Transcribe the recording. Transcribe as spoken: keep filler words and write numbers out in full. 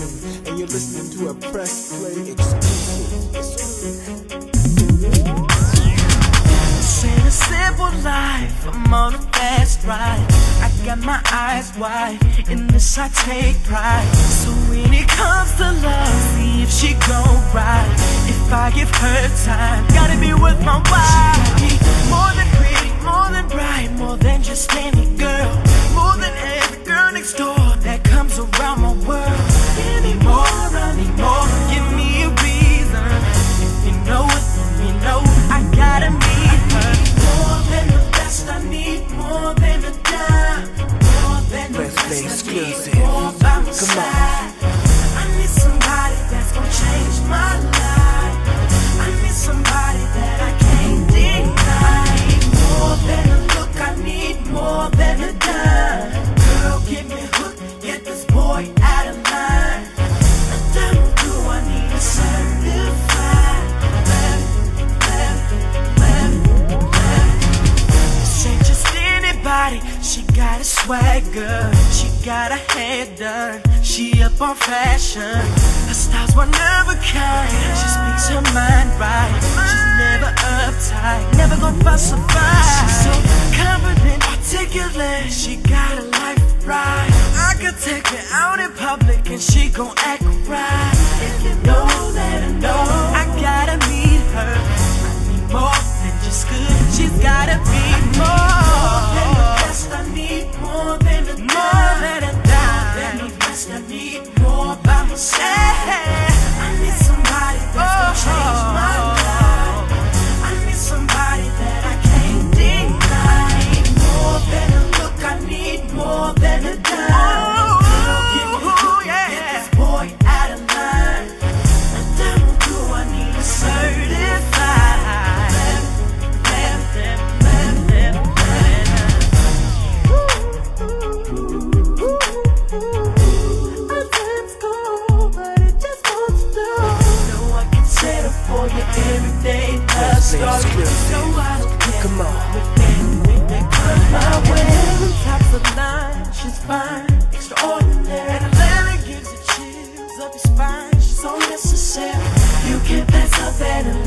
and you're listening to a Press Play exclusive. Said a simple life, I'm on a fast ride. I got my eyes wide, in this I take pride. So when it comes to love, see if she gon' ride. If I give her time, gotta be with my wife. She got me more than pretty, more than bright, more than just any girl, more than every girl next door that comes around my world. Give me more, I need more, give me a reason. If you know it, you know I gotta meet her. More than the best, I need more than a dime. More than the best, I need more by my side. I need somebody that's gonna change my life. I need somebody that I can't deny. More than a look, I need more than a dime. Girl, get me hooked, get this boy out of line. A dime will do, I need a certified. Left, left, left, left. This ain't just anybody, she got a swagger, she got her hair done, she up on fashion. Her style's one of a kind, she speaks her mind right. She's never uptight, never gon' fuss or fight. She's so confident, articulate, she got a life right. I could take her out in public and she gon' act right. If you know, let her know I gotta meet her. I need more than just good, she's gotta be more. More than the best, I need more than a dime. More than a dime. More than the best, I need more by my side. I need somebody that's gonna change my life. I need somebody that I can't deny. More than a look, I need more than a dime. Girl, give me hook, get this boy out of line. A dime will do, I need a certified. Left, left, left, left, left. A time's cold, but it just won't stop. No, I can settle for you every day. A story, so I don't care. Come on. With anything that comes my way. Seven tops of nine, she's fine, extraordinary. And eleven gives you chills up your spine. She's so necessary. You can't pass up that.